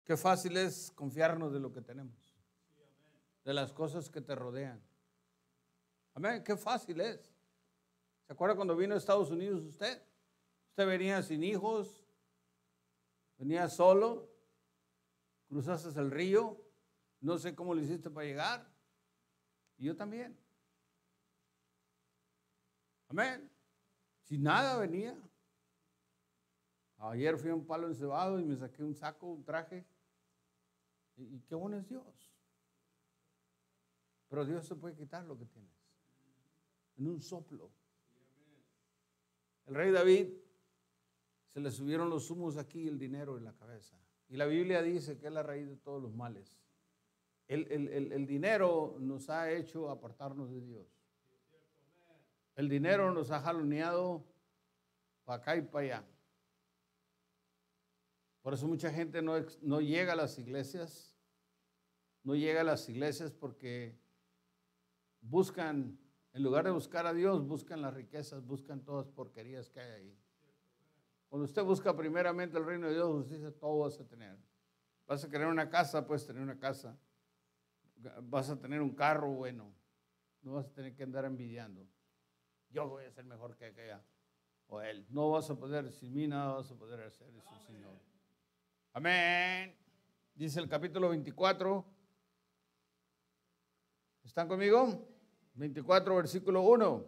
Qué fácil es confiarnos de lo que tenemos, de las cosas que te rodean. Amén, qué fácil es. ¿Se acuerda cuando vino a Estados Unidos usted? Usted venía sin hijos, venía solo, cruzaste el río, no sé cómo lo hiciste para llegar, y yo también. Amén. Sin nada venía. Ayer fui a un palo encebado y me saqué un saco, un traje. Y qué bueno es Dios. Pero Dios te puede quitar lo que tienes en un soplo. El rey David se le subieron los humos aquí y el dinero en la cabeza. Y la Biblia dice que es la raíz de todos los males. El dinero nos ha hecho apartarnos de Dios. El dinero nos ha jaloneado para acá y para allá. Por eso mucha gente no llega a las iglesias. No llega a las iglesias porque buscan, en lugar de buscar a Dios, buscan las riquezas, buscan todas porquerías que hay ahí. Cuando usted busca primeramente el reino de Dios, usted dice, todo vas a tener. Vas a querer una casa, puedes tener una casa. Vas a tener un carro bueno. No vas a tener que andar envidiando. Yo voy a ser mejor que aquella o él. No vas a poder, sin mí nada vas a poder hacer, es el Señor. Amén. Dice el capítulo 24. ¿Están conmigo? 24, versículo 1.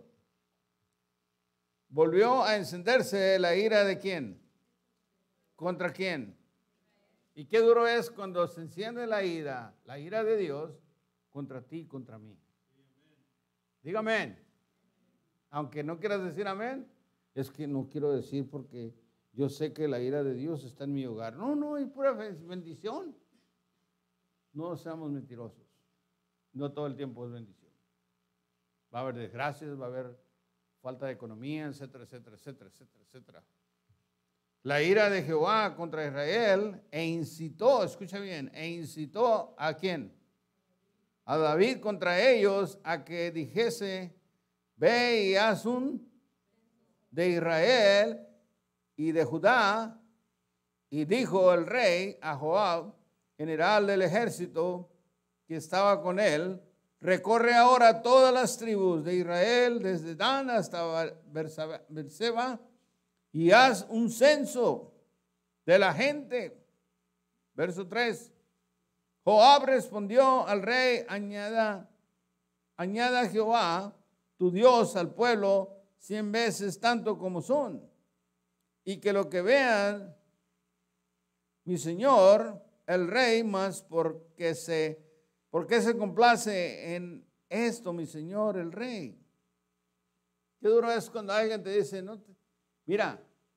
Volvió a encenderse la ira de ¿quién? ¿Contra quién? Y qué duro es cuando se enciende la ira de Dios contra ti y contra mí. Diga amén. Aunque no quieras decir amén, es que no quiero decir porque yo sé que la ira de Dios está en mi hogar. No, hay pura bendición. No seamos mentirosos. No todo el tiempo es bendición. Va a haber desgracias, va a haber falta de economía, etcétera, etcétera, etcétera, etcétera, etcétera. La ira de Jehová contra Israel incitó, escucha bien, incitó ¿a quién? A David contra ellos a que dijese, ve y haz un de Israel y de Judá. Y dijo el rey a Joab, general del ejército que estaba con él, recorre ahora todas las tribus de Israel, desde Dan hasta Berseba, y haz un censo de la gente. Verso 3. Joab respondió al rey, añada Jehová, tu Dios, al pueblo 100 veces tanto como son, y que lo que vean mi señor, el rey, más porque se complace en esto, mi señor, el rey. Qué duro es cuando alguien te dice, mira,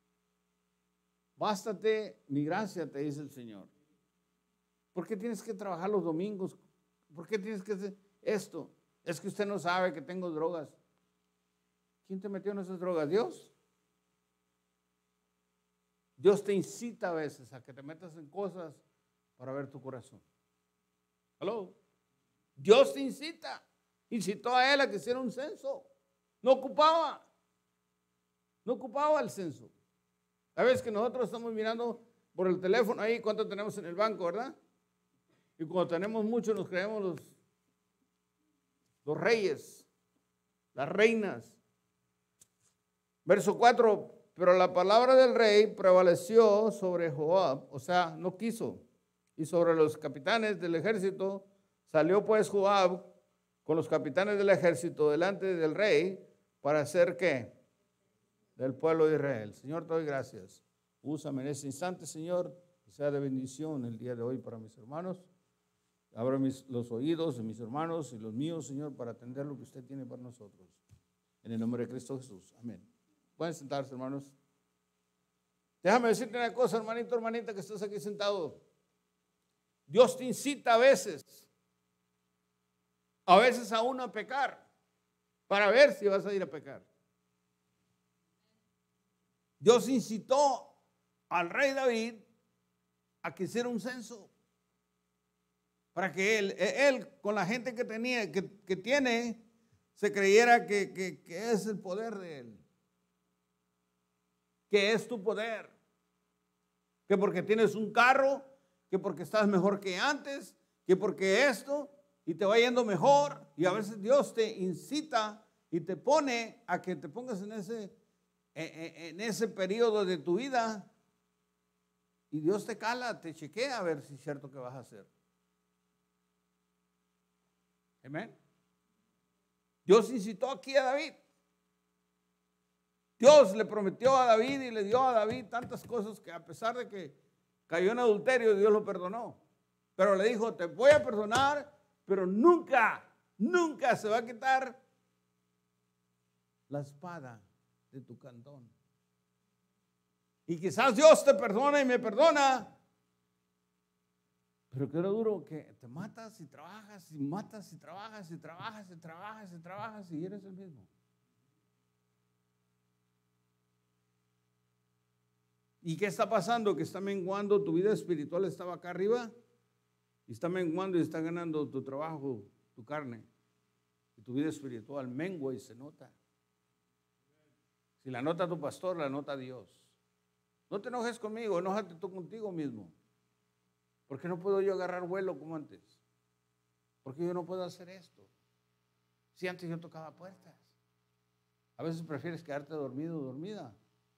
bástate mi gracia, te dice el Señor. ¿Por qué tienes que trabajar los domingos? ¿Por qué tienes que hacer esto? Es que usted no sabe que tengo drogas. ¿Quién te metió en esas drogas? ¿Dios? Dios te incita a veces a que te metas en cosas para ver tu corazón. ¿Aló? Dios te incita. Incitó a él a que hiciera un censo. No ocupaba el censo. A veces que nosotros estamos mirando por el teléfono ahí cuánto tenemos en el banco, ¿verdad? Y cuando tenemos mucho nos creemos los reyes, las reinas. Verso 4, pero la palabra del rey prevaleció sobre Joab, o sea, no quiso. Y sobre los capitanes del ejército, salió pues Joab con los capitanes del ejército delante del rey para hacer ¿qué? Del pueblo de Israel. Señor, te doy gracias. Úsame en este instante, Señor, que sea de bendición el día de hoy para mis hermanos. Abra los oídos de mis hermanos y los míos, Señor, para atender lo que usted tiene para nosotros. En el nombre de Cristo Jesús. Amén. Pueden sentarse, hermanos. Déjame decirte una cosa, hermanito, hermanita, que estás aquí sentado. Dios te incita a veces a uno a pecar, para ver si vas a ir a pecar. Dios incitó al rey David a que hiciera un censo, para que él con la gente que tiene, se creyera que es el poder de él, que es tu poder, que porque tienes un carro, que que porque estás mejor que antes, que porque esto, y te va yendo mejor. Y a veces Dios te incita y te pone a que te pongas en ese periodo de tu vida. Y Dios te cala, te chequea a ver si es cierto que vas a hacer. Amén. Dios incitó aquí a David. Dios le prometió a David y le dio a David tantas cosas que a pesar de que cayó en adulterio, Dios lo perdonó. Pero le dijo, te voy a perdonar, pero nunca, nunca se va a quitar la espada de tu cantón. Y quizás Dios te perdona y me perdona, pero qué duro que te matas y trabajas y matas y trabajas y trabajas y trabajas y trabajas y eres el mismo. ¿Y qué está pasando? Que está menguando, tu vida espiritual estaba acá arriba y está menguando y está ganando tu trabajo, tu carne. Y tu vida espiritual mengua y se nota. Si la nota tu pastor, la nota Dios. No te enojes conmigo, enójate tú contigo mismo. Porque no puedo yo agarrar vuelo como antes. Porque yo no puedo hacer esto. Si antes yo tocaba puertas. A veces prefieres quedarte dormido o dormida.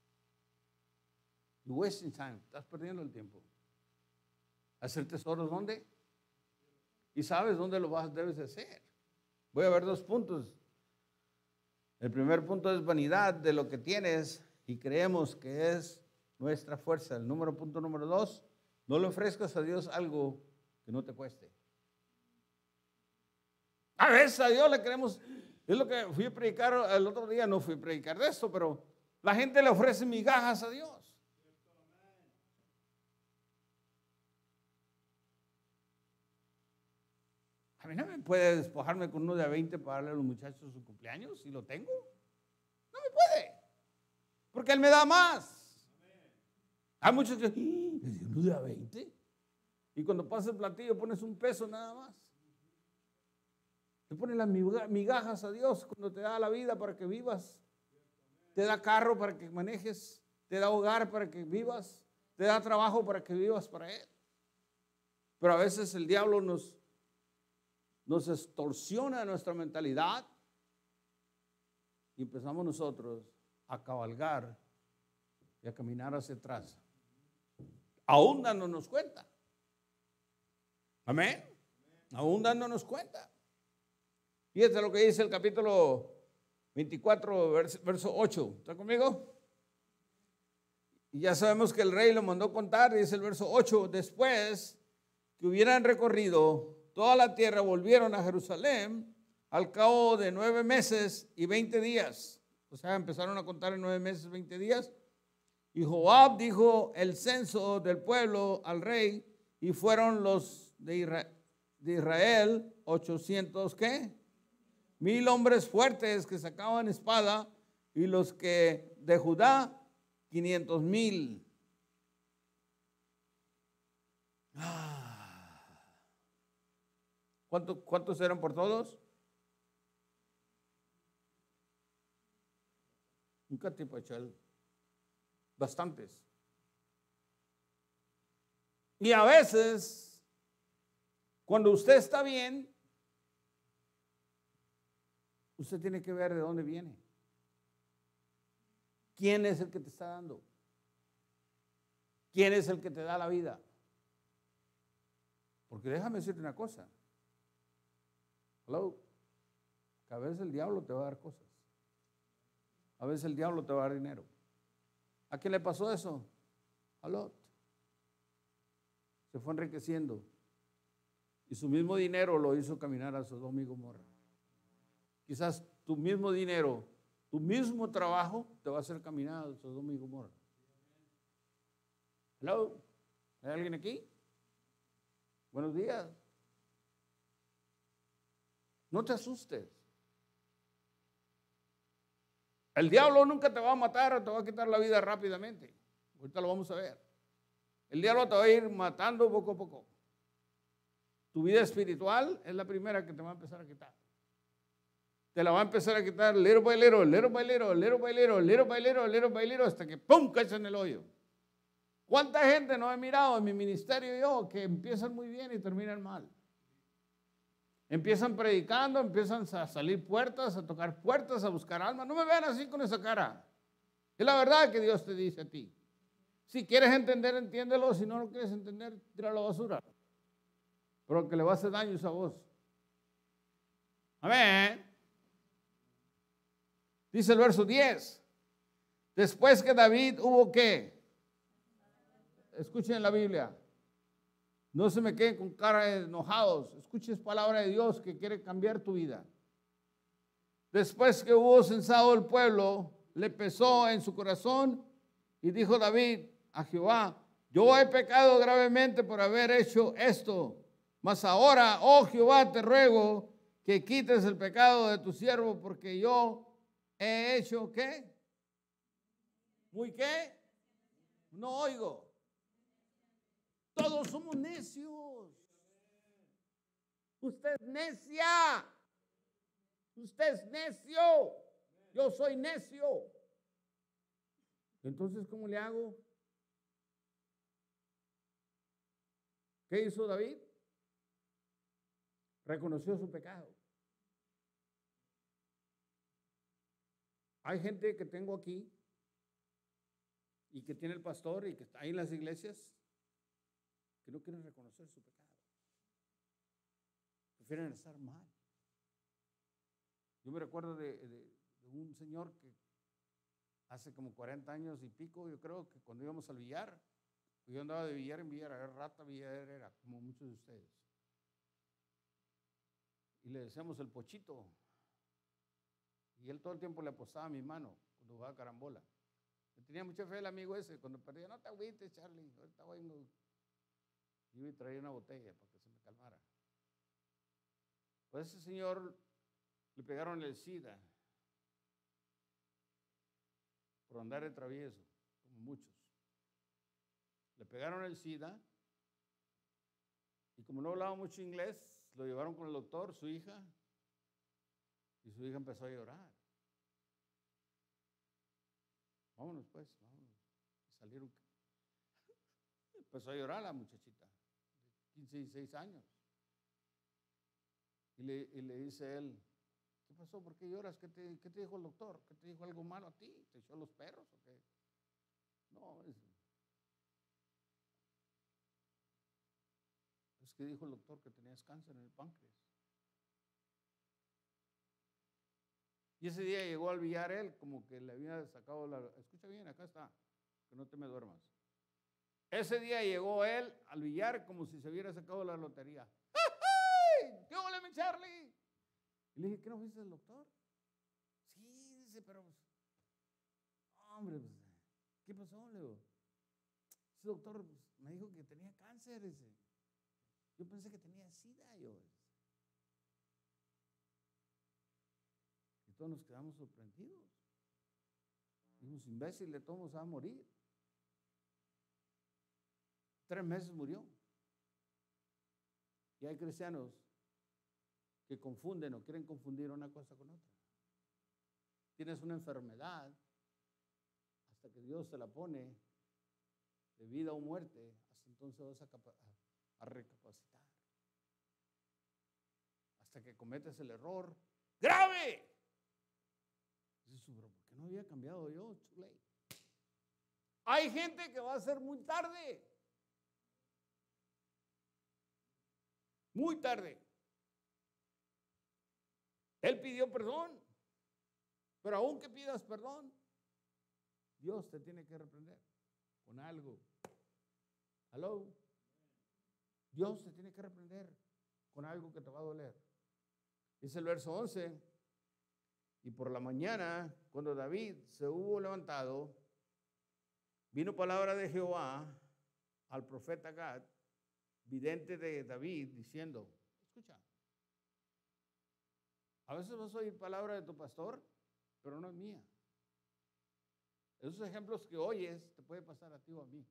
You're wasting time. Estás perdiendo el tiempo. Hacer tesoros, ¿dónde? Y sabes dónde lo debes de hacer. Voy a ver 2 puntos. El primer punto es vanidad de lo que tienes y creemos que es nuestra fuerza. El punto número 2, no le ofrezcas a Dios algo que no te cueste. A veces a Dios le queremos, es lo que fui a predicar el otro día, no fui a predicar de esto, pero la gente le ofrece migajas a Dios. A mí no me puede despojarme con uno de a 20 para darle a los muchachos su cumpleaños, si lo tengo. No me puede, porque Él me da más. Hay muchos que dicen, uno de a 20. Y cuando pasa el platillo pones un peso nada más. Te pones las migajas a Dios cuando te da la vida para que vivas. Te da carro para que manejes. Te da hogar para que vivas. Te da trabajo para que vivas para Él. Pero a veces el diablo nos extorsiona nuestra mentalidad y empezamos nosotros a cabalgar y a caminar hacia atrás, aún dándonos cuenta. Amén. Aún dándonos cuenta. Fíjate lo que dice el capítulo 24, verso 8. ¿Está conmigo? Y ya sabemos que el rey lo mandó contar, dice el verso 8, después que hubieran recorrido toda la tierra, volvieron a Jerusalén al cabo de 9 meses y 20 días. O sea, empezaron a contar en 9 meses, 20 días. Y Joab dijo el censo del pueblo al rey, y fueron los de Israel 800, ¿qué? 1000 hombres fuertes que sacaban espada, y los que de Judá 500,000. ¿Cuántos eran por todos? Un catipachal. Bastantes. Y a veces, cuando usted está bien, usted tiene que ver de dónde viene. ¿Quién es el que te está dando? ¿Quién es el que te da la vida? Porque déjame decirte una cosa. Hello. Que a veces el diablo te va a dar cosas. A veces el diablo te va a dar dinero. ¿A quién le pasó eso? A Lot. Se fue enriqueciendo. Y su mismo dinero lo hizo caminar a Sodoma y Gomorra. Quizás tu mismo dinero, tu mismo trabajo te va a hacer caminar a Sodoma y Gomorra. Hello. ¿Hay alguien aquí? Buenos días. No te asustes. El diablo nunca te va a matar o te va a quitar la vida rápidamente. Ahorita lo vamos a ver. El diablo te va a ir matando poco a poco. Tu vida espiritual es la primera que te va a empezar a quitar. Te la va a empezar a quitar little by little, little by little, little by little, little by little, little by little, hasta que ¡pum! Caes en el hoyo. ¿Cuánta gente no he mirado en mi ministerio yo que empiezan muy bien y terminan mal? Empiezan predicando, empiezan a salir puertas, a tocar puertas, a buscar almas. No me vean así con esa cara. Es la verdad que Dios te dice a ti. Si quieres entender, entiéndelo. Si no lo quieres entender, tíralo a la basura. Pero que le va a hacer daño es a vos. Amén. Dice el verso 10. Después que David hubo ¿qué? Escuchen la Biblia. No se me queden con cara de enojados. Escuches palabra de Dios que quiere cambiar tu vida. Después que hubo censado el pueblo, le pesó en su corazón y dijo David a Jehová: yo he pecado gravemente por haber hecho esto. Mas ahora, oh Jehová, te ruego que quites el pecado de tu siervo, porque yo he hecho ¿qué? ¿Muy qué? No oigo. Todos somos necios. Usted es necia. Usted es necio. Yo soy necio. Entonces, ¿cómo le hago? ¿Qué hizo David? Reconoció su pecado. Hay gente que tengo aquí y que tiene el pastor y que está ahí en las iglesias que no quieren reconocer su pecado. Prefieren estar mal. Yo me recuerdo de un señor que hace como 40 años y pico, yo creo que cuando íbamos al billar, yo andaba de billar en billar, era rata billarera, como muchos de ustedes. Y le decíamos el Pochito. Y él todo el tiempo le apostaba a mi mano cuando jugaba carambola. Yo tenía mucha fe el amigo ese. Cuando perdía, no te agüites, Charlie, ahorita vengo. Yo iba y traía una botella para que se me calmara. Pues a ese señor le pegaron el SIDA por andar de travieso, como muchos. Le pegaron el SIDA y como no hablaba mucho inglés, lo llevaron con el doctor, su hija, y su hija empezó a llorar. Vámonos pues, vámonos. Salieron. Empezó a llorar la muchachita, de 15 y 16 años. Y le dice él: ¿qué pasó? ¿Por qué lloras? ¿Qué te dijo el doctor? ¿Qué te dijo algo malo a ti? ¿Te echó los perros o qué? No, es que dijo el doctor que tenías cáncer en el páncreas. Y ese día llegó al billar él, como que le había sacado la... Escucha bien, acá está, que no te me duermas. Ese día llegó él al billar como si se hubiera sacado la lotería. ¡Ay! ¿Qué ole, mi Charlie? Y le dije: ¿qué no fuiste al doctor? Sí, dice, pero pues, hombre, pues, ¿qué pasó? Le digo: ese doctor pues, me dijo que tenía cáncer, dice. Yo pensé que tenía SIDA, yo. Y todos nos quedamos sorprendidos. Dijimos: imbécil, de todos va a morir. 3 meses murió. Y hay cristianos que confunden o quieren confundir una cosa con otra. Tienes una enfermedad, hasta que Dios te la pone de vida o muerte, hasta entonces vas a recapacitar. Hasta que cometes el error grave. Dices: pero ¿por qué no había cambiado yo? Too late. Hay gente que va a ser muy tarde. Muy tarde. Él pidió perdón, pero aunque pidas perdón, Dios te tiene que reprender con algo. ¿Aló? Dios te tiene que reprender con algo que te va a doler. Dice el verso 11: y por la mañana, cuando David se hubo levantado, vino palabra de Jehová al profeta Gad, vidente de David, diciendo: escucha, a veces vas a oír palabra de tu pastor, pero no es mía. Esos ejemplos que oyes te puede pasar a ti o a mí.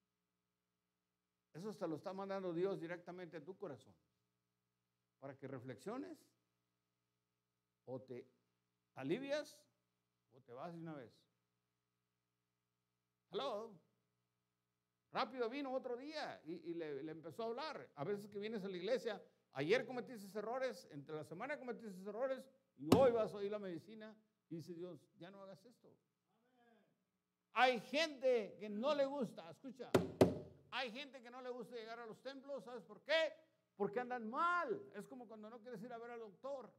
Eso te lo está mandando Dios directamente a tu corazón, para que reflexiones, o te alivias o te vas de una vez. Hello. Rápido vino otro día y le empezó a hablar. A veces que vienes a la iglesia, ayer cometiste errores, entre la semana cometiste errores y hoy vas a oír la medicina y dice Dios, ya no hagas esto. Hay gente que no le gusta, escucha, hay gente que no le gusta llegar a los templos, ¿sabes por qué? Porque andan mal. Es como cuando no quieres ir a ver al doctor.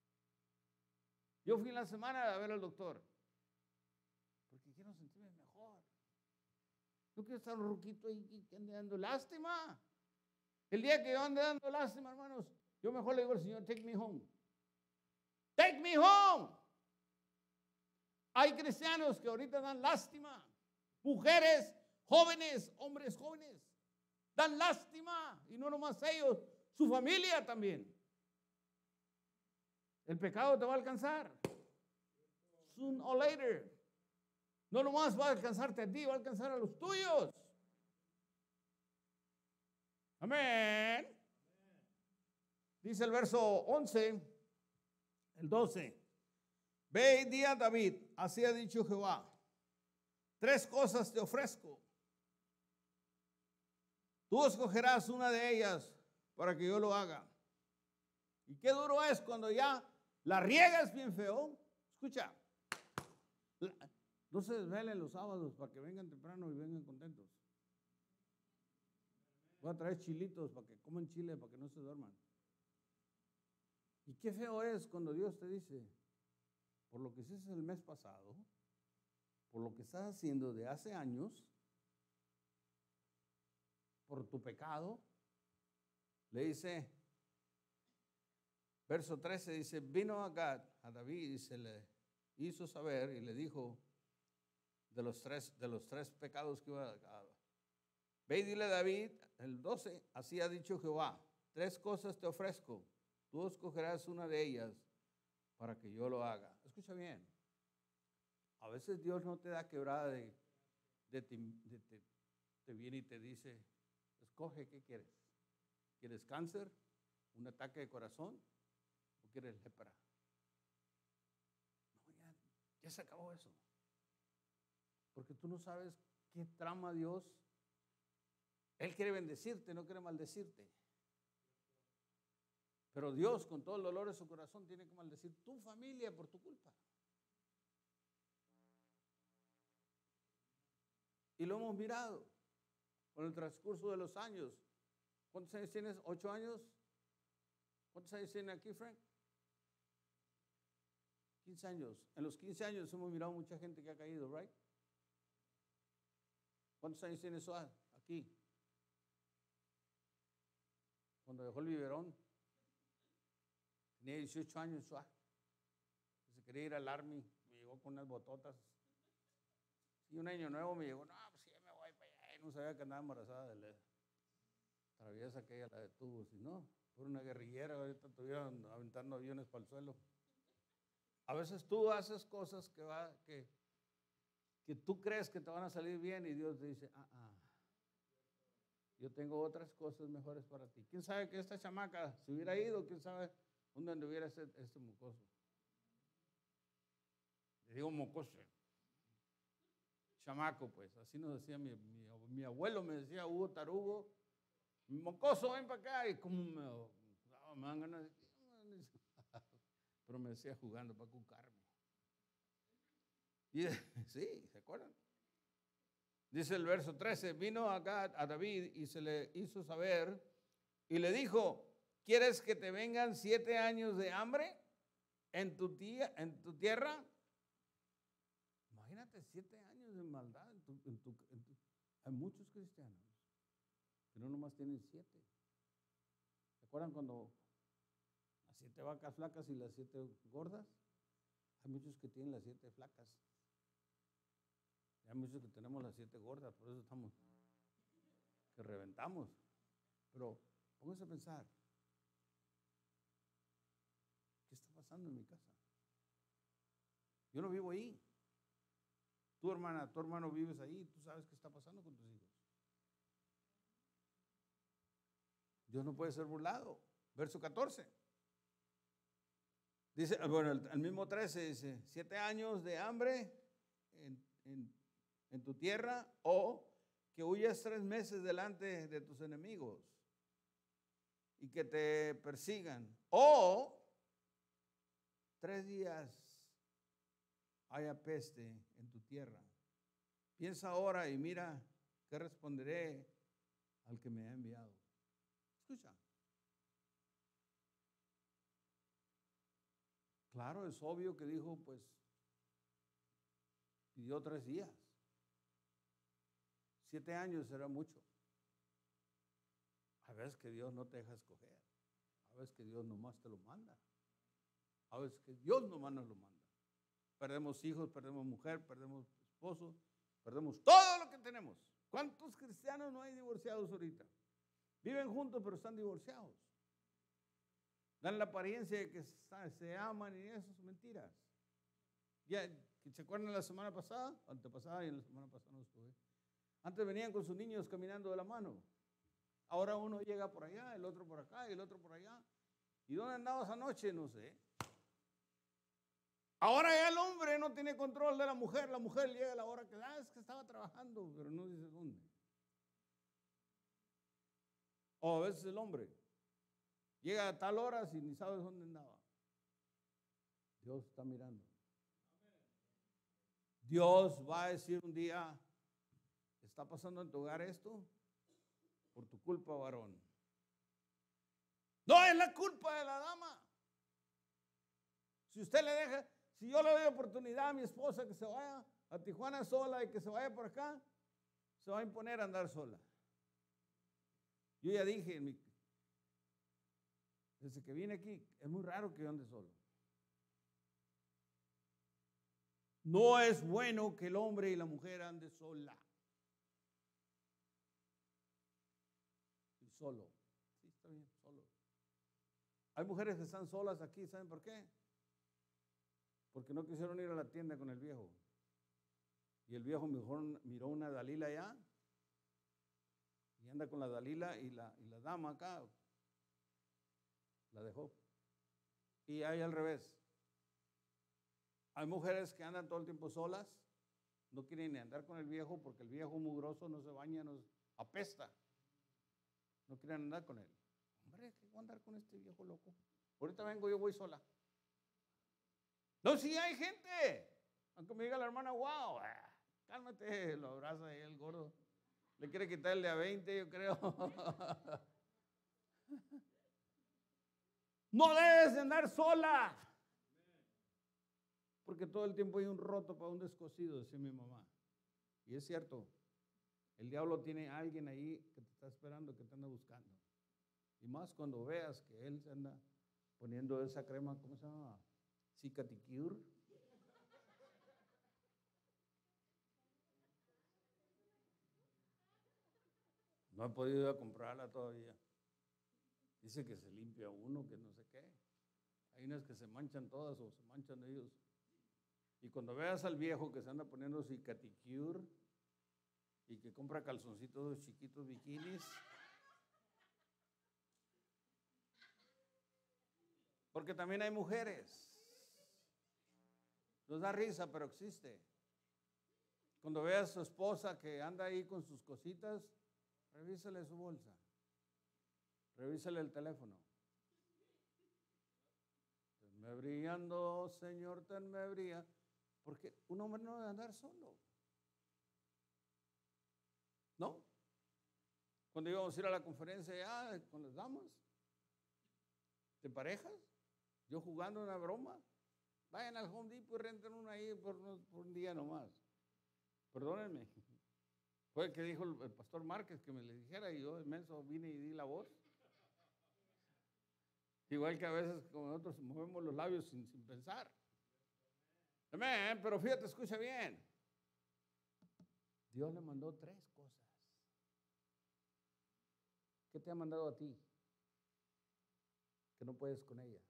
Yo fui en la semana a ver al doctor porque quiero sentirme mejor. No quiero estar un ruquito ahí que ande dando lástima. El día que yo ande dando lástima, hermanos, yo mejor le digo al Señor, take me home. Take me home. Hay cristianos que ahorita dan lástima. Mujeres jóvenes, hombres jóvenes, dan lástima. Y no nomás ellos, su familia también. El pecado te va a alcanzar. Soon or later. No nomás va a alcanzarte a ti, va a alcanzar a los tuyos. Amén. Dice el verso 11, el 12. Ve y di a David, así ha dicho Jehová, 3 cosas te ofrezco. Tú escogerás una de ellas para que yo lo haga. Y qué duro es cuando ya la riegas bien feo. Escucha, no se desvelen los sábados para que vengan temprano y vengan contentos. Voy a traer chilitos para que coman chile, para que no se duerman. Y qué feo es cuando Dios te dice, por lo que hiciste el mes pasado, por lo que estás haciendo de hace años, por tu pecado, le dice, verso 13 dice, vino a Gad, a David, y se le hizo saber y le dijo de los tres pecados que iba a... Ve y dile a David, el 12, así ha dicho Jehová, 3 cosas te ofrezco, tú escogerás una de ellas para que yo lo haga. Escucha bien, a veces Dios no te da quebrada te viene y te dice, escoge qué quieres. ¿Quieres cáncer? ¿Un ataque de corazón? ¿O quieres lepra? No, ya se acabó eso. Porque tú no sabes qué trama Dios. Él quiere bendecirte, no quiere maldecirte. Pero Dios, con todo el dolor de su corazón, tiene que maldecir tu familia por tu culpa. Y lo hemos mirado con el transcurso de los años. ¿Cuántos años tienes? ¿8 años? ¿Cuántos años tiene aquí, Frank? 15 años. En los 15 años hemos mirado mucha gente que ha caído, ¿right? ¿Cuántos años tiene Suad aquí? Cuando dejó el biberón, tenía 18 años Suad. Se quería ir al Army, me llegó con unas bototas. Y un año nuevo me llegó, no, pues sí, me voy para allá. Y no sabía que andaba embarazada de la traviesa aquella, la de tubos. Y no, por una guerrillera, ahorita estuvieron aventando aviones para el suelo. A veces tú haces cosas que tú crees que te van a salir bien y Dios te dice, yo tengo otras cosas mejores para ti. ¿Quién sabe que esta chamaca se hubiera ido? ¿Quién sabe dónde anduviera este mocoso? Le digo mocoso. Chamaco, pues, así nos decía mi abuelo, me decía Hugo Tarugo, mocoso, ven para acá, y como me dan ganas de... Pero me decía jugando para cucarme. Y sí, ¿se acuerdan? Dice el verso 13, vino acá a David y se le hizo saber y le dijo, ¿quieres que te vengan 7 años de hambre en tu tierra? Imagínate 7 años de maldad hay muchos cristianos que no nomás tienen 7. ¿Se acuerdan cuando las 7 vacas flacas y las 7 gordas? Hay muchos que tienen las 7 flacas. Y hay muchos que tenemos las 7 gordas, por eso estamos que reventamos. Pero pónganse a pensar, ¿qué está pasando en mi casa? Yo no vivo ahí. Tu hermana, tu hermano vives ahí, tú sabes qué está pasando con tus hijos. Dios no puede ser burlado. Verso 14. Dice, bueno, el mismo 13 dice, 7 años de hambre en tu tierra o que huyas 3 meses delante de tus enemigos y que te persigan, o 3 días haya peste en tu tierra. Piensa ahora y mira qué responderé al que me ha enviado. Escucha. Claro, es obvio que dijo, pues, pidió 3 días. 7 años era mucho. A veces que Dios no te deja escoger. A veces que Dios nomás te lo manda. A veces que Dios nomás nos lo manda. Perdemos hijos, perdemos mujer, perdemos esposo, perdemos todo lo que tenemos. ¿Cuántos cristianos no hay divorciados ahorita? Viven juntos pero están divorciados. Dan la apariencia de que se aman y eso es mentiras. Ya, ¿se acuerdan la semana pasada? Antepasada, y en la semana pasada no estuve. Antes venían con sus niños caminando de la mano. Ahora uno llega por allá, el otro por acá y el otro por allá. ¿Y dónde andabas anoche? No sé. Ahora ya el hombre no tiene control de la mujer llega a la hora que es que estaba trabajando, pero no dice dónde. O a veces el hombre llega a tal hora y ni sabes dónde andaba. Dios está mirando. Dios va a decir un día, ¿está pasando en tu hogar esto? Por tu culpa, varón. No es la culpa de la dama. Si usted le deja, si yo le doy oportunidad a mi esposa que se vaya a Tijuana sola y que se vaya por acá, se va a imponer a andar sola. Yo ya dije, desde que vine aquí, es muy raro que yo ande solo. No es bueno que el hombre y la mujer ande sola. Y solo. Sí, está bien, solo. Hay mujeres que están solas aquí, ¿saben por qué? Porque no quisieron ir a la tienda con el viejo. Y el viejo mejor miró una Dalila allá. Y anda con la Dalila y la dama acá. La dejó. Y hay al revés. Hay mujeres que andan todo el tiempo solas, no quieren ni andar con el viejo porque el viejo mugroso no se baña, nos apesta. No quieren andar con él. Hombre, ¿qué voy a andar con este viejo loco? Ahorita vengo, yo voy sola. No, sí hay gente. Aunque me diga la hermana, wow, cálmate, lo abraza ahí el gordo. Le quiere quitar el de a 20, yo creo. No debes de andar sola. Porque todo el tiempo hay un roto para un descosido, decía mi mamá. Y es cierto, el diablo tiene a alguien ahí que te está esperando, que te anda buscando. Y más cuando veas que él se anda poniendo esa crema, ¿cómo se llama? Cicaticure. No he podido ir a comprarla todavía. Dice que se limpia uno, que no sé qué. Hay unas que se manchan todas o se manchan ellos. Y cuando veas al viejo que se anda poniendo cicaticure y que compra calzoncitos chiquitos, bikinis, porque también hay mujeres. Nos da risa, pero existe. Cuando veas a su esposa que anda ahí con sus cositas, revísale su bolsa, revísale el teléfono. Tenme brillando, Señor, tenme brilla. Porque un hombre no debe andar solo. ¿No? Cuando íbamos a ir a la conferencia ya con las damas, ¿de parejas? Yo jugando una broma. Vayan al Home Depot y renten una ahí por un día nomás. Perdónenme. Fue el que dijo el pastor Márquez que me le dijera y yo inmenso vine y di la voz. Igual que a veces como nosotros movemos los labios sin pensar. Amén, pero fíjate, escucha bien. Dios le mandó 3 cosas. ¿Qué te ha mandado a ti? Que no puedes con ella.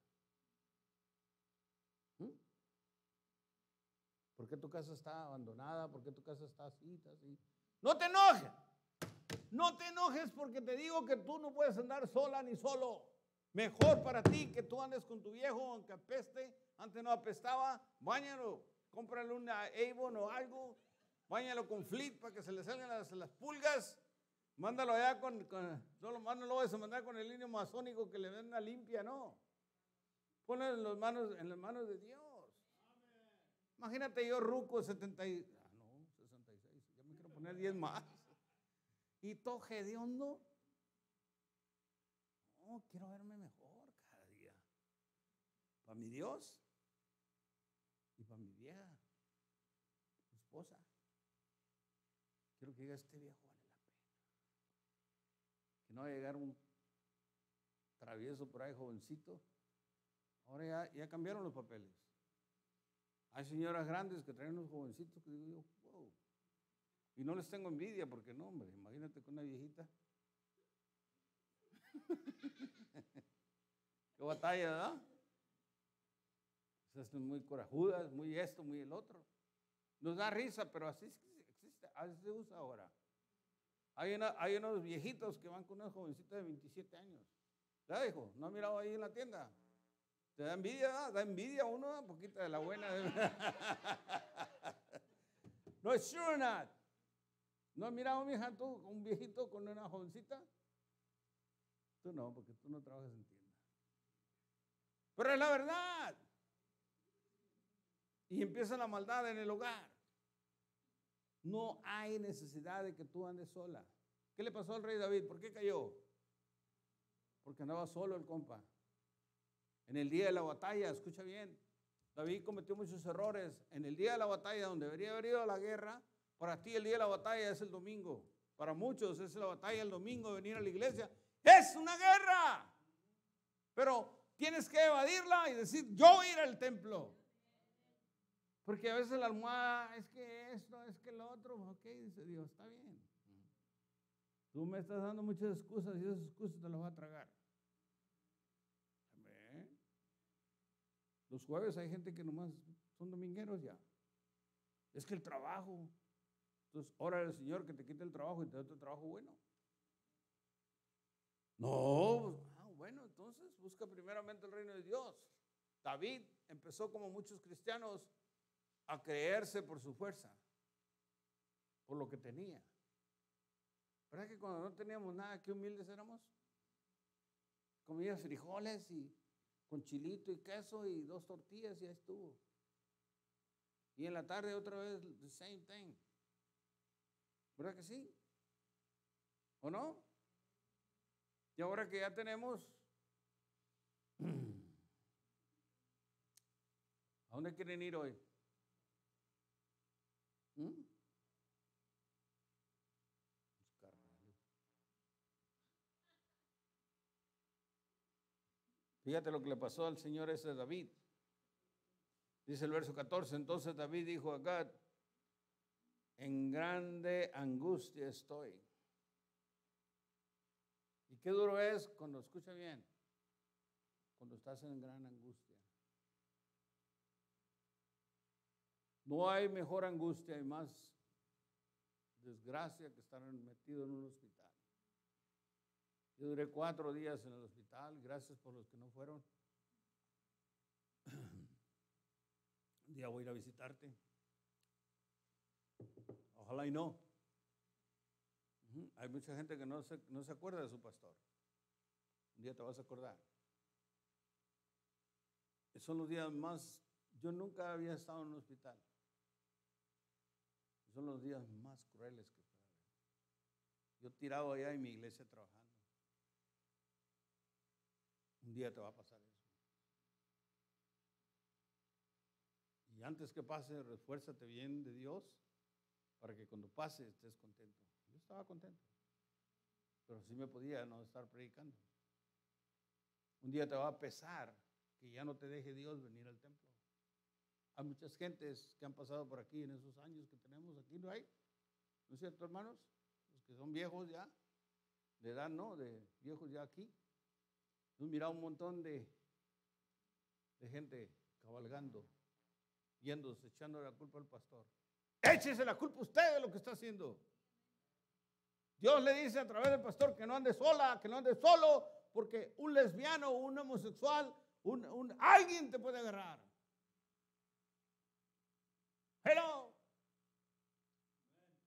¿Por qué tu casa está abandonada? ¿Por qué tu casa está así, está así? No te enojes. No te enojes porque te digo que tú no puedes andar sola ni solo. Mejor para ti que tú andes con tu viejo, aunque apeste. Antes no apestaba, báñalo. Cómprale una Avon o algo Báñalo con flit para que se le salgan las pulgas. Mándalo allá solo no lo vas a mandar con el líneo masónico que le den una limpia, no. Ponlo en las manos de Dios. Imagínate yo ruco 66, ya me quiero poner 10 más. Y todo hediondo. No, quiero verme mejor cada día. Para mi Dios y para mi vieja, mi esposa. Quiero que diga, este viejo vale la pena. Que no va a llegar un travieso por ahí, jovencito. Ahora ya cambiaron los papeles. Hay señoras grandes que traen unos jovencitos que digo yo, wow. Y no les tengo envidia porque no, hombre, imagínate con una viejita. Qué batalla, ¿verdad? Es muy corajuda, muy esto, muy el otro. Nos da risa, pero así existe, así se usa ahora. Hay unos viejitos que van con unos jovencitos de 27 años. ¿Ya, hijo? ¿No ha mirado ahí en la tienda? ¿Te da envidia? ¿Da envidia a uno? Un poquito de la buena. No, sure not. ¿No has mirado, mija, tú, un viejito con una jovencita? Tú no, porque tú no trabajas en tienda. Pero es la verdad. Y empieza la maldad en el hogar. No hay necesidad de que tú andes sola. ¿Qué le pasó al rey David? ¿Por qué cayó? Porque andaba solo el compa. En el día de la batalla, escucha bien, David cometió muchos errores. En el día de la batalla, donde debería haber ido a la guerra, para ti el día de la batalla es el domingo. Para muchos es la batalla el domingo de venir a la iglesia. ¡Es una guerra! Pero tienes que evadirla y decir, yo voy a ir al templo. Porque a veces la almohada, es que esto, es que lo otro. Ok, dice Dios, está bien. Tú me estás dando muchas excusas y esas excusas te las vas a tragar. Amén. Los jueves hay gente que nomás son domingueros ya. Es que el trabajo. Entonces, órale al Señor que te quite el trabajo y te dé otro trabajo bueno. No, bueno, entonces busca primeramente el reino de Dios. David empezó como muchos cristianos a creerse por su fuerza, por lo que tenía. ¿Verdad que cuando no teníamos nada, qué humildes éramos? Comías frijoles y con chilito y queso y 2 tortillas y ahí estuvo. Y en la tarde otra vez, the same thing. ¿Verdad que sí? ¿O no? Y ahora que ya tenemos, ¿a dónde quieren ir hoy? Fíjate lo que le pasó al señor ese David. Dice el verso 14, entonces David dijo a Gad, en grande angustia estoy. ¿Y qué duro es cuando, escucha bien, cuando estás en gran angustia? No hay mejor angustia y más desgracia que estar metido en un hospital. Yo duré 4 días en el hospital, gracias por los que no fueron. Un día voy a ir a visitarte. Ojalá y no. Hay mucha gente que no se acuerda de su pastor. Un día te vas a acordar. Son los días más, yo nunca había estado en un hospital. Son los días más crueles que puede haber. Yo tirado allá en mi iglesia trabajando. Un día te va a pasar eso. Y antes que pase, refuérzate bien de Dios para que cuando pase estés contento. Yo estaba contento, pero sí me podía no estar predicando. Un día te va a pesar que ya no te deje Dios venir al templo. Hay muchas gentes que han pasado por aquí en esos años que tenemos aquí, ¿no hay? ¿No es cierto, hermanos? Los que son viejos ya, de edad, ¿no? De viejos ya aquí. Hemos mirado un montón de gente cabalgando, yéndose, echándole la culpa al pastor. Échese la culpa usted de lo que está haciendo. Dios le dice a través del pastor que no ande sola, que no ande solo, porque un lesbiano, un homosexual, alguien te puede agarrar. Hello.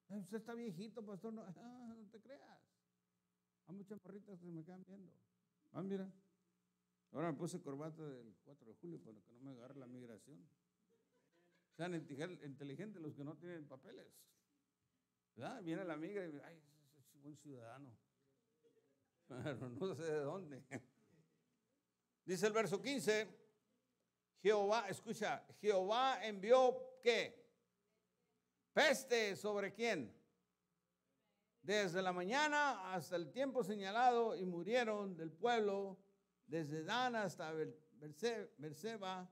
Usted está viejito, pastor. No, no te creas. Hay muchas morritas que me quedan viendo. Mira. Ahora me puse corbata del 4 de julio para que no me agarre la migración. Sean inteligentes los que no tienen papeles. ¿Verdad? Viene la migra y dice, ay, es un buen ciudadano. Pero no sé de dónde. Dice el verso 15, Jehová, escucha, Jehová envió, ¿qué? Peste sobre quién. Desde la mañana hasta el tiempo señalado y murieron del pueblo desde Dan hasta Berseba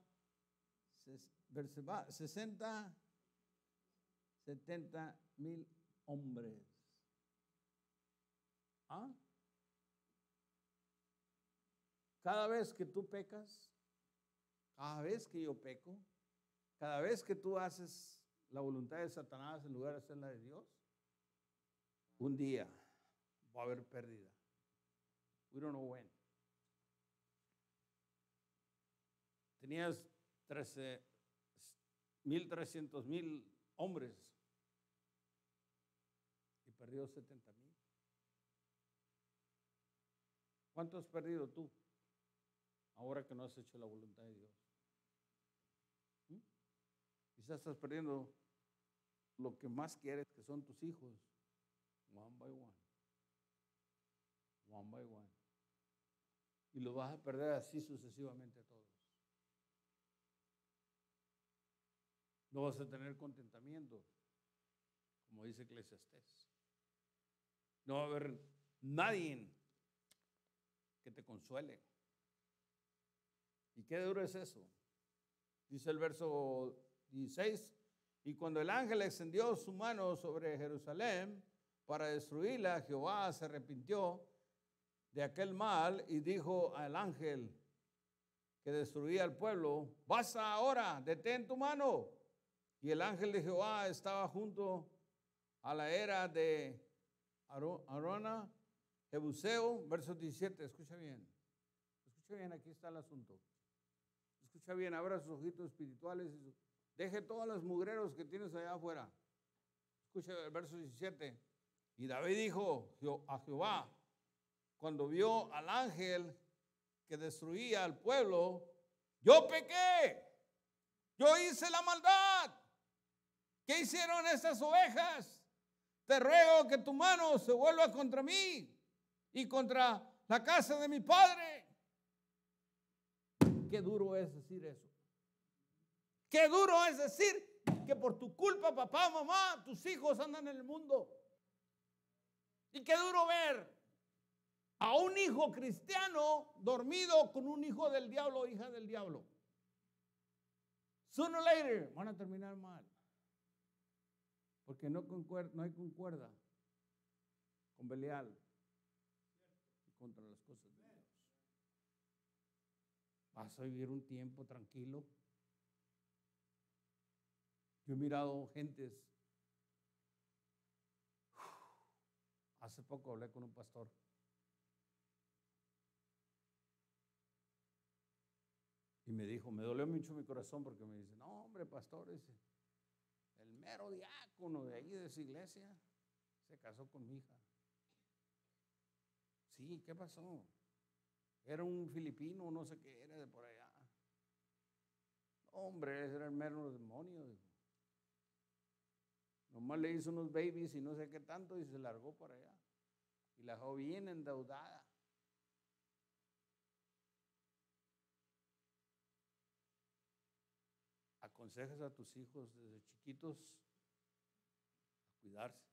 70,000 hombres. ¿Ah? Cada vez que tú pecas, cada vez que yo peco, cada vez que tú haces la voluntad de Satanás en lugar de hacer la de Dios, un día va a haber pérdida. We don't know when. Tenías 1,300,000 hombres y perdió 70,000. ¿Cuánto has perdido tú ahora que no has hecho la voluntad de Dios? Quizás estás perdiendo lo que más quieres, que son tus hijos, one by one. One by one. Y lo vas a perder así sucesivamente a todos. No vas a tener contentamiento, como dice Eclesiastés. No va a haber nadie que te consuele. ¿Y qué duro es eso? Dice el verso 16, y cuando el ángel extendió su mano sobre Jerusalén para destruirla, Jehová se arrepintió de aquel mal y dijo al ángel que destruía al pueblo, basta ahora, detén tu mano. Y el ángel de Jehová estaba junto a la era de Arona, Jebuseo, verso 17, escucha bien, aquí está el asunto. Escucha bien, abra sus ojitos espirituales y deje todos los mugreros que tienes allá afuera. Escucha el verso 17. Y David dijo a Jehová, cuando vio al ángel que destruía al pueblo, yo pequé, yo hice la maldad. ¿Qué hicieron estas ovejas? Te ruego que tu mano se vuelva contra mí y contra la casa de mi padre. Qué duro es decir eso. Qué duro es decir que por tu culpa, papá, mamá, tus hijos andan en el mundo. Y qué duro ver a un hijo cristiano dormido con un hijo del diablo o hija del diablo. Sooner or later van a terminar mal. Porque no hay concuerda con Belial y contra las cosas de Dios. Vas a vivir un tiempo tranquilo. Yo he mirado gentes. Hace poco hablé con un pastor. Y me dijo, me dolió mucho mi corazón porque me dice, no hombre, pastor, dice, el mero diácono de ahí de esa iglesia se casó con mi hija. Sí, ¿qué pasó? Era un filipino, no sé qué era de por allá. Hombre, ese era el mero demonio, dijo. Nomás le hizo unos babies y no sé qué tanto y se largó por allá. Y la dejó bien endeudada. Aconsejas a tus hijos desde chiquitos a cuidarse.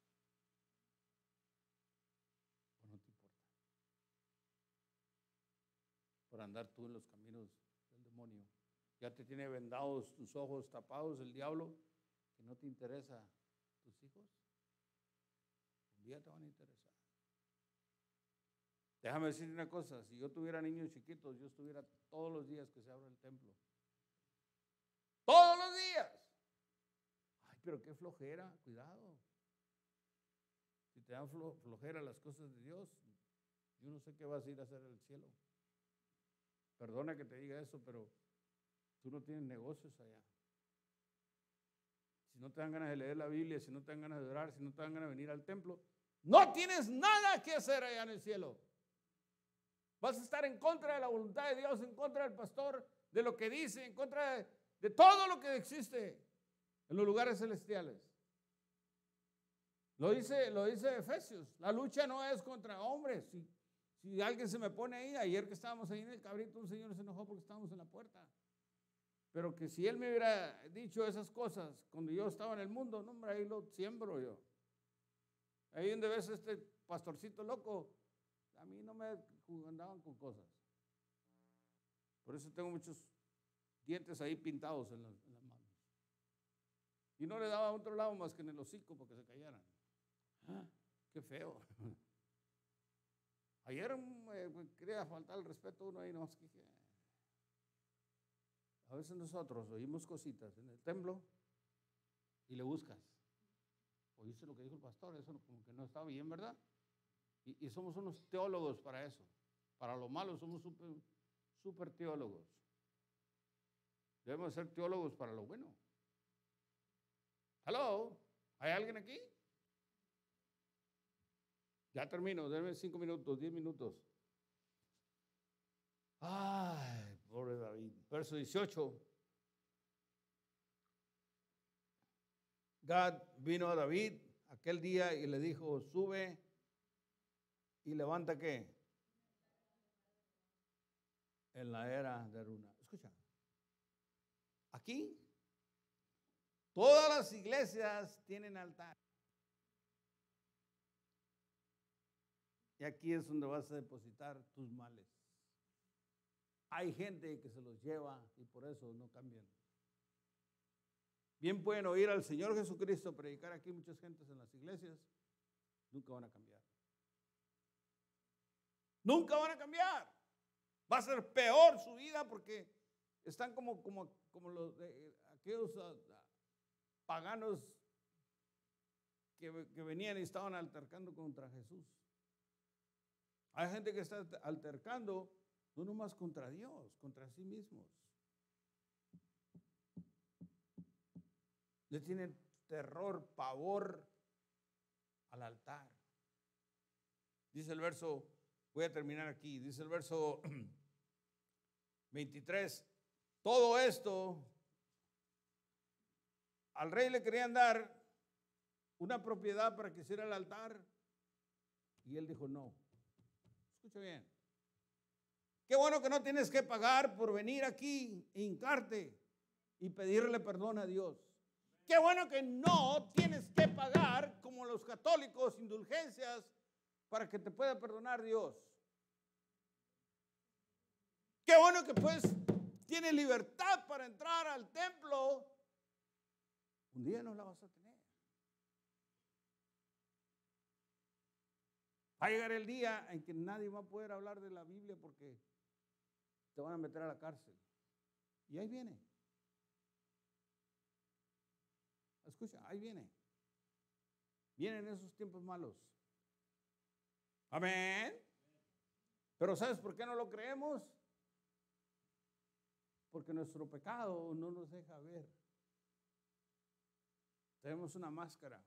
¿O no te importa? Por andar tú en los caminos del demonio. Ya te tiene vendados tus ojos, tapados el diablo, que no te interesa tus hijos. Un día te van a interesar. Déjame decir una cosa, si yo tuviera niños chiquitos, yo estuviera todos los días que se abra el templo. Todos los días. Ay, pero qué flojera, cuidado. Si te dan flojera las cosas de Dios, yo no sé qué vas a ir a hacer al cielo. Perdona que te diga eso, pero tú no tienes negocios allá. Si no te dan ganas de leer la Biblia, si no te dan ganas de orar, si no te dan ganas de venir al templo, no tienes nada que hacer allá en el cielo. Vas a estar en contra de la voluntad de Dios, en contra del pastor, de lo que dice, en contra de todo lo que existe en los lugares celestiales. Lo dice Efesios. La lucha no es contra hombres. Si alguien se me pone ahí, ayer que estábamos ahí en el cabrito, un señor se enojó porque estábamos en la puerta. Pero que si él me hubiera dicho esas cosas cuando yo estaba en el mundo, no, hombre, ahí lo siembro yo. Ahí donde ves este pastorcito loco, a mí no me andaban con cosas. Por eso tengo muchos dientes ahí pintados en las manos. Y no le daba a otro lado más que en el hocico para que se callaran. ¡Ah, qué feo! Ayer quería faltar el respeto a uno ahí, no, es que a veces nosotros oímos cositas en el templo y le buscas. Oíste lo que dijo el pastor, eso como que no está bien, ¿verdad? Y somos unos teólogos para eso. Para lo malo somos súper teólogos. Debemos ser teólogos para lo bueno. Hello, ¿hay alguien aquí? Ya termino, denme 5 minutos, 10 minutos. Ay, pobre David. Verso 18. Gad vino a David aquel día y le dijo, sube y levanta ¿qué? En la era de Aruna. Escucha. Aquí todas las iglesias tienen altar. Y aquí es donde vas a depositar tus males. Hay gente que se los lleva y por eso no cambian. Bien pueden oír al Señor Jesucristo predicar aquí muchas gentes en las iglesias, nunca van a cambiar. Nunca van a cambiar. Va a ser peor su vida porque están como los de aquellos paganos que venían y estaban altercando contra Jesús. Hay gente que está altercando no nomás contra Dios, contra sí mismos. Le tienen terror, pavor al altar. Dice el verso, voy a terminar aquí, dice el verso 23, todo esto, al rey le querían dar una propiedad para que hiciera el altar y él dijo no. Escucha bien. Qué bueno que no tienes que pagar por venir aquí e hincarte y pedirle perdón a Dios. Qué bueno que no tienes que pagar, como los católicos, indulgencias para que te pueda perdonar Dios. Qué bueno que pues tienes libertad para entrar al templo. Un día no la vas a tener. Va a llegar el día en que nadie va a poder hablar de la Biblia porque te van a meter a la cárcel. Y ahí viene. Escucha, ahí viene. Vienen esos tiempos malos. Amén. Pero ¿sabes por qué no lo creemos? Porque nuestro pecado no nos deja ver. Tenemos una máscara.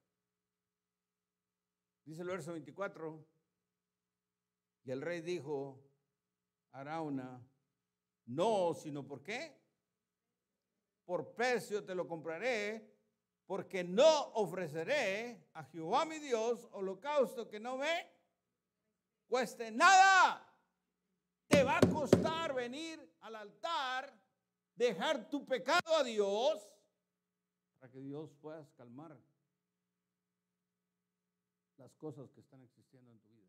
Dice el verso 24. Y el rey dijo a Arauna, no, sino ¿por qué? Por precio te lo compraré, porque no ofreceré a Jehová mi Dios holocausto que no me cueste nada. Te va a costar venir al altar, dejar tu pecado a Dios, para que Dios pueda calmar las cosas que están existiendo en tu vida.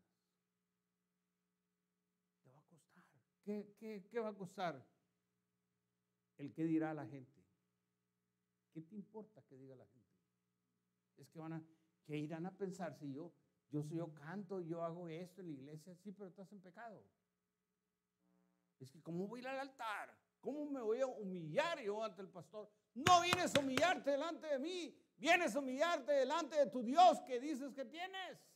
Te va a costar. ¿Qué va a costar? El qué dirá la gente. ¿Qué te importa que diga la gente? Es que ¿qué irán a pensar si yo canto, yo hago esto en la iglesia? Sí, pero estás en pecado. Es que ¿cómo voy a ir al altar? ¿Cómo me voy a humillar yo ante el pastor? No vienes a humillarte delante de mí, vienes a humillarte delante de tu Dios que dices que tienes.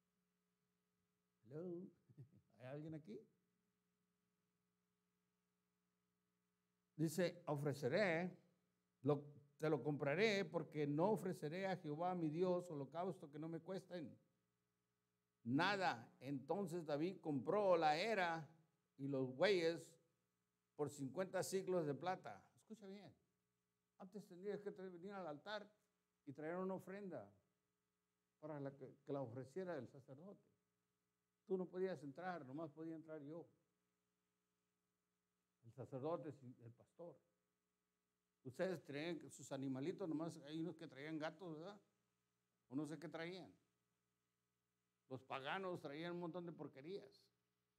Hello. ¿Hay alguien aquí? Dice, te lo compraré porque no ofreceré a Jehová mi Dios holocausto que no me cuesten nada. Entonces David compró la era y los bueyes por 50 siclos de plata. Escucha bien. Antes tenías que venir al altar y traer una ofrenda para que la ofreciera el sacerdote. Tú no podías entrar, nomás podía entrar yo. El sacerdote y el pastor. Ustedes traían sus animalitos, nomás hay unos que traían gatos, ¿verdad? O no sé qué traían. Los paganos traían un montón de porquerías.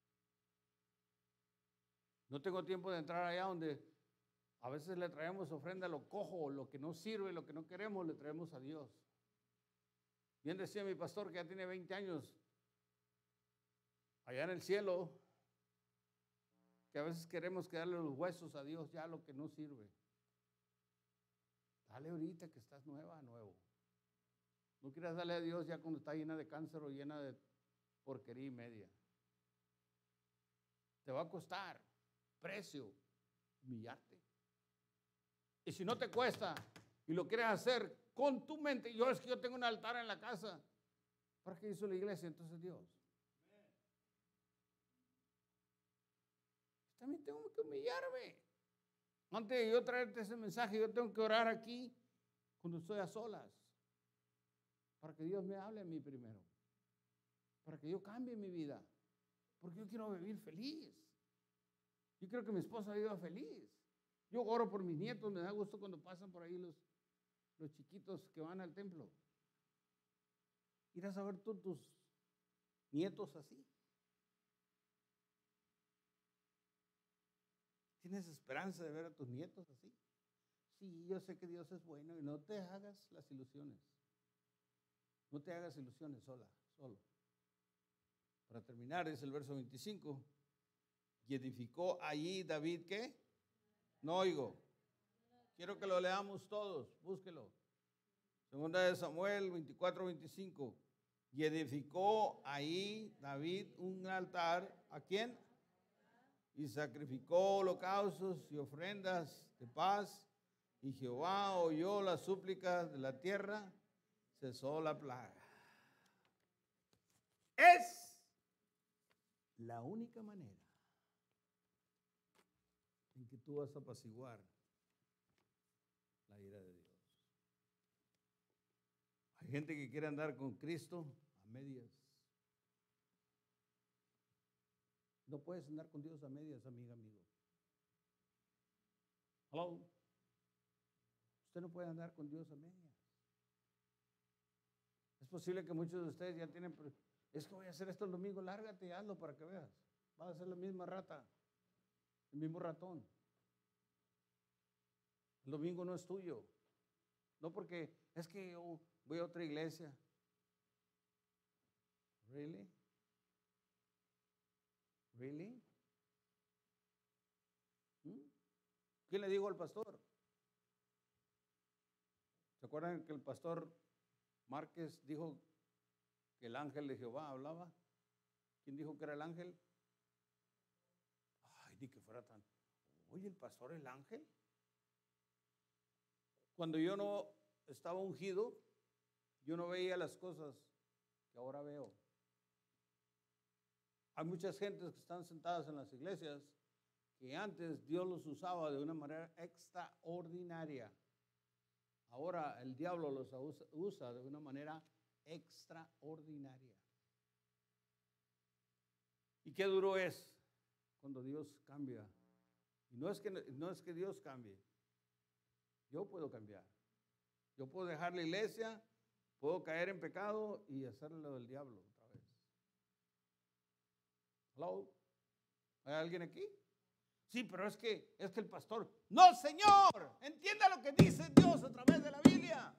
No tengo tiempo de entrar allá donde a veces le traemos ofrenda a lo cojo, lo que no sirve, lo que no queremos, le traemos a Dios. Bien decía mi pastor que ya tiene 20 años allá en el cielo, que a veces queremos que darle los huesos a Dios, ya lo que no sirve. Dale ahorita que estás nuevo. No quieras darle a Dios ya cuando está llena de cáncer o llena de porquería y media. Te va a costar precio humillarte. Y si no te cuesta y lo quieres hacer con tu mente, es que yo tengo un altar en la casa. ¿Para qué hizo la iglesia entonces Dios? También tengo que humillarme. Antes de yo traerte ese mensaje, yo tengo que orar aquí cuando estoy a solas. Para que Dios me hable a mí primero. Para que yo cambie mi vida. Porque yo quiero vivir feliz. Yo quiero que mi esposa viva feliz. Yo oro por mis nietos, me da gusto cuando pasan por ahí los chiquitos que van al templo. Irás a ver tú tus nietos así. ¿Tienes esperanza de ver a tus nietos así? Sí, yo sé que Dios es bueno y no te hagas las ilusiones. No te hagas ilusiones solo. Para terminar, es el verso 25. Y edificó allí David, ¿qué? No oigo. Quiero que lo leamos todos, búsquelo. Segunda de Samuel 24-25. Y edificó ahí David un altar, ¿a quién? Y sacrificó holocaustos y ofrendas de paz. Y Jehová oyó las súplicas de la tierra, cesó la plaga. Es la única manera en que tú vas a apaciguar la ira de Dios. Hay gente que quiere andar con Cristo a medias. No puedes andar con Dios a medias, amigo. Hello. Usted no puede andar con Dios a medias. Es posible que muchos de ustedes ya tienen, es que voy a hacer esto el domingo, lárgate y hazlo para que veas. Vas a ser la misma rata, el mismo ratón. El domingo no es tuyo. No porque es que yo voy a otra iglesia. Really? Really? ¿Quién le dijo al pastor? ¿Se acuerdan que el pastor Márquez dijo que el ángel de Jehová hablaba? ¿Quién dijo que era el ángel? Ay, ni que fuera tan. Oye, el pastor, el ángel. Cuando yo no estaba ungido, yo no veía las cosas que ahora veo. Hay muchas gentes que están sentadas en las iglesias que antes Dios los usaba de una manera extraordinaria. Ahora el diablo los usa de una manera extraordinaria. ¿Y qué duro es cuando Dios cambia? Y no es que Dios cambie. Yo puedo cambiar. Yo puedo dejar la iglesia, puedo caer en pecado y hacerle lo del diablo otra vez. ¿Hello? ¿Hay alguien aquí? Sí, pero es que el pastor. No, Señor, entienda lo que dice Dios a través de la Biblia.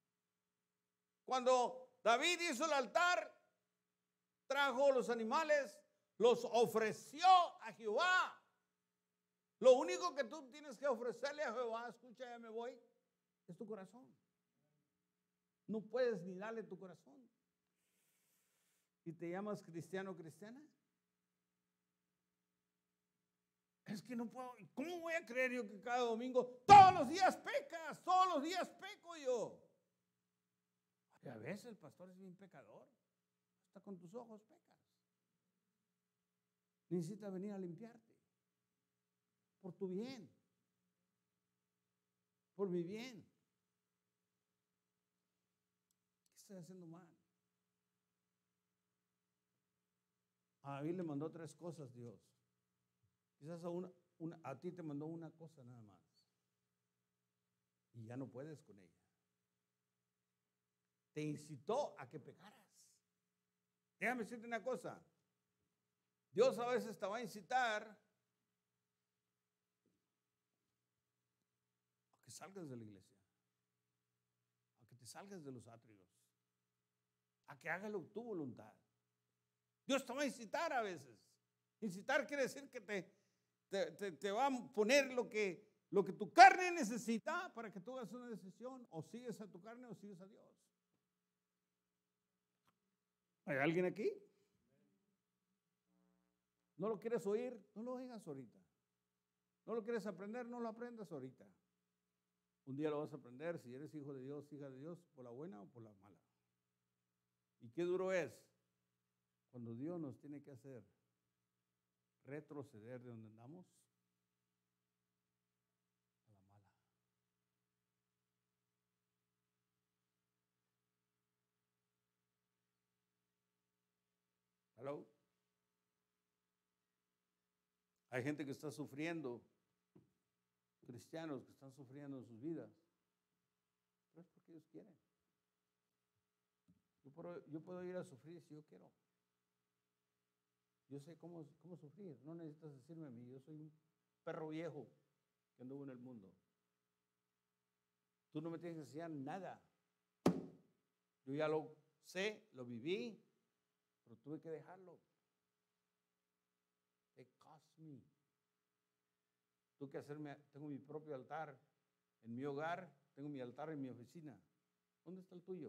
Cuando David hizo el altar, trajo los animales, los ofreció a Jehová. Lo único que tú tienes que ofrecerle a Jehová, escucha, ya me voy, es tu corazón. No puedes ni darle tu corazón. ¿Y te llamas cristiano o cristiana? Es que no puedo, ¿cómo voy a creer yo que cada domingo, todos los días pecas, todos los días peco yo? Y a veces el pastor es bien pecador, hasta con tus ojos pecas. Necesitas venir a limpiarte, por tu bien, por mi bien. ¿Qué estoy haciendo mal? A David le mandó 3 cosas Dios. Quizás a ti te mandó una cosa nada más. Y ya no puedes con ella. Te incitó a que pecaras. Déjame decirte una cosa. Dios a veces te va a incitar a que salgas de la iglesia, a que te salgas de los atrios, a que hagas tu voluntad. Dios te va a incitar a veces. Incitar quiere decir que te va a poner lo que tu carne necesita para que tú hagas una decisión. O sigues a tu carne o sigues a Dios. ¿Hay alguien aquí? ¿No lo quieres oír? No lo oigas ahorita. ¿No lo quieres aprender? No lo aprendas ahorita. Un día lo vas a aprender si eres hijo de Dios, hija de Dios, por la buena o por la mala. ¿Y qué duro es? Cuando Dios nos tiene que hacer retroceder de donde andamos a la mala. ¿Hello? Hay gente que está sufriendo, cristianos que están sufriendo en sus vidas, pero es porque ellos quieren. Yo puedo ir a sufrir si yo quiero. Yo sé cómo sufrir. No necesitas decirme a mí. Yo soy un perro viejo que anduvo en el mundo. Tú no me tienes que enseñar nada. Yo ya lo sé, lo viví, pero tuve que dejarlo. It cost me. Tuve que hacerme, tengo mi propio altar en mi hogar, tengo mi altar en mi oficina. ¿Dónde está el tuyo?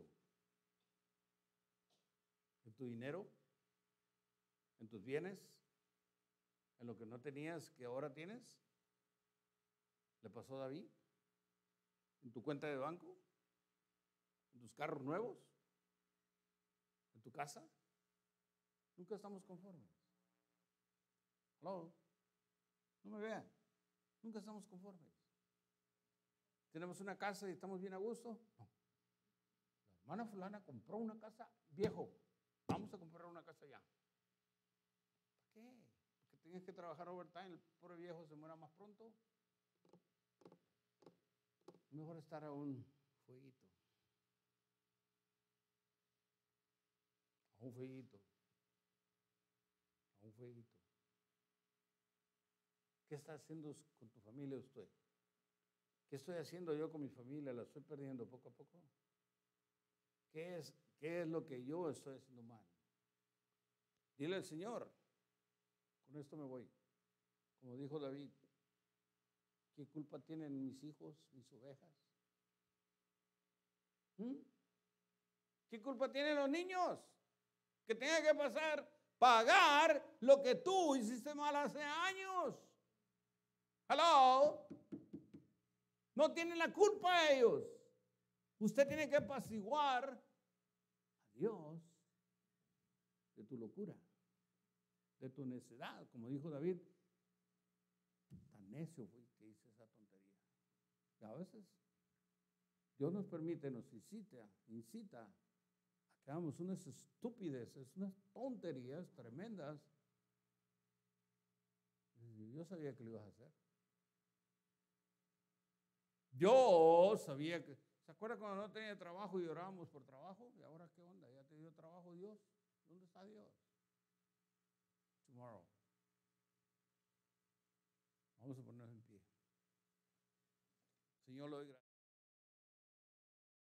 ¿En tu dinero? ¿En tus bienes? ¿En lo que no tenías que ahora tienes? ¿Le pasó a David? ¿En tu cuenta de banco? ¿En tus carros nuevos? ¿En tu casa? Nunca estamos conformes. Hello. No me vean. Nunca estamos conformes. ¿Tenemos una casa y estamos bien a gusto? No. La hermana fulana compró una casa, viejo. Vamos a comprar una casa ya. ¿Para qué? Porque tienes que trabajar overtime, el pobre viejo se muera más pronto. Mejor estar a un fueguito. A un fueguito. A un fueguito. ¿Qué está haciendo con tu familia usted? ¿Qué estoy haciendo yo con mi familia? ¿La estoy perdiendo poco a poco? ¿Qué es lo que yo estoy haciendo mal? Dile al Señor, con esto me voy. Como dijo David, ¿qué culpa tienen mis hijos, mis ovejas? ¿Qué culpa tienen los niños? Que tengan que pagar lo que tú hiciste mal hace años. Hello. No tienen la culpa ellos. Usted tiene que apaciguar a Dios de tu locura, de tu necedad. Como dijo David, tan necio fui que hice esa tontería. Y a veces Dios nos permite, nos incita a que hagamos unas estupideces, unas tonterías tremendas. Yo sabía que lo ibas a hacer. Yo sabía que... ¿Se acuerda cuando no tenía trabajo y orábamos por trabajo? ¿Y ahora qué onda? ¿Ya te dio trabajo Dios? ¿Dónde está Dios? Tomorrow. Vamos a ponernos en pie. Señor, lo doy gracias.